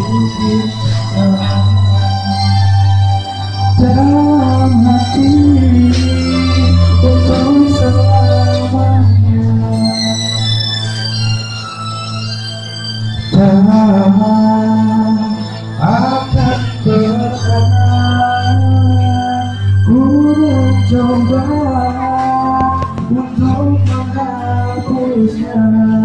dalam hati untuk selamanya. Tangan akan berkanan, ku mencoba untuk menghapusnya.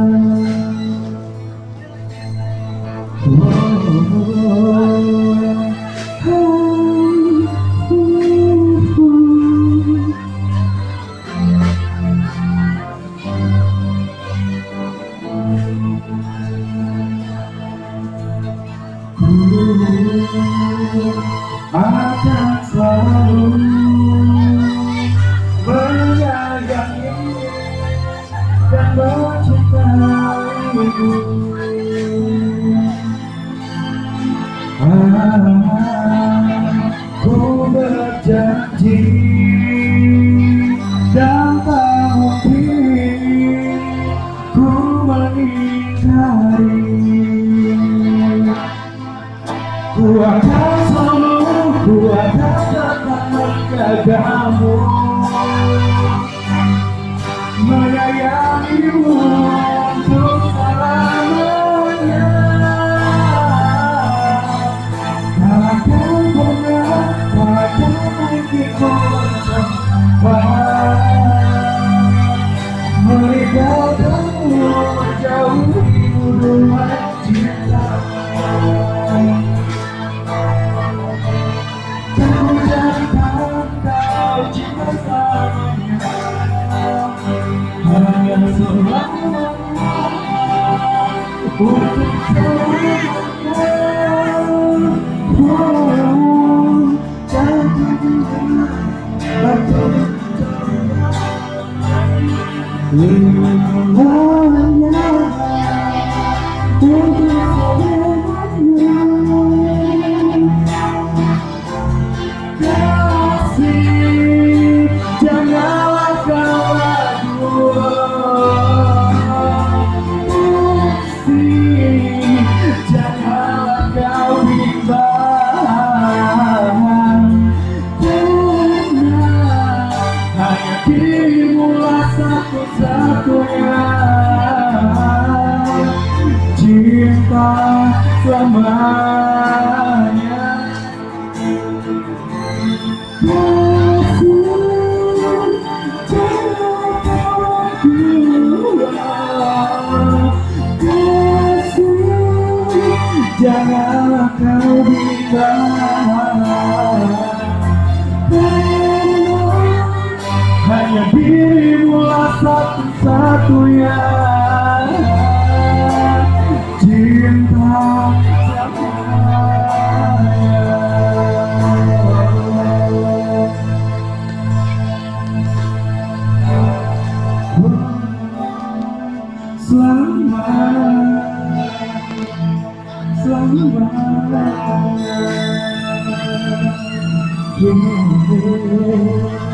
Akan selalu menyayangi dan mencintaimu. Aku berjanji dan tak mungkin ku mengingkari. Ku akan selalu, ku akan tetap menjagamu, menyayangimu untuk selamanya. Takkan pernah, takkan mungkin ku mencoba meninggalkanmu, menjauhi hubungan cinta. Hanya selamanya, untuk selamanya. Jangan selamanya, untuk selamanya. Kasih, janganlah kau ragu. Janganlah kau bimbang, karena hanya dirimulah satu-satunya cinta selamanya. Janganlah kau bimbang, hanya dirimulah satu-satunya cinta selamanya.